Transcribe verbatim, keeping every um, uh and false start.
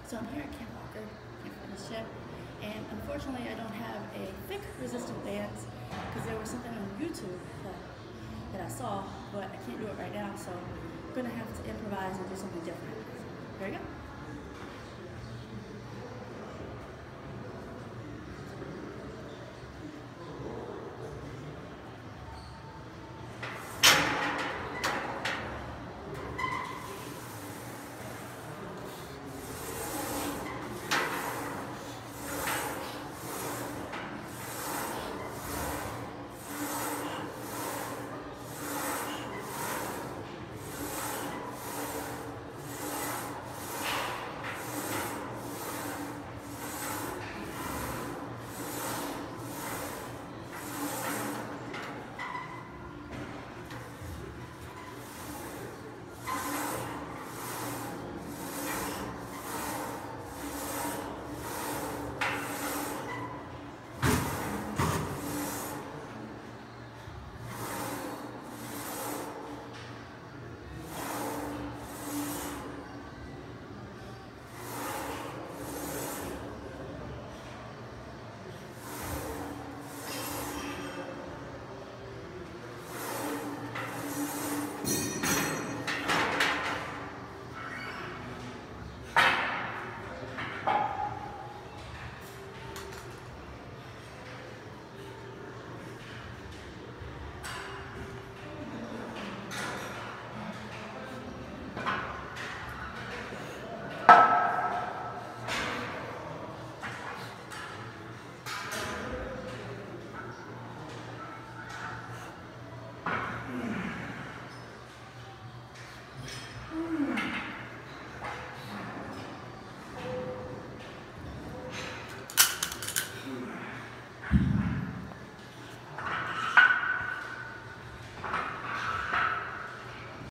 So I'm here at Camp Walker, Camp Fittest, and unfortunately I don't have a thick resistant bands because there was something on YouTube that, that I saw, but I can't do it right now, so I'm going to have to improvise and do something different. Here we go.